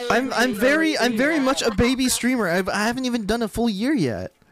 I'm very much a baby streamer. I haven't even done a full year yet.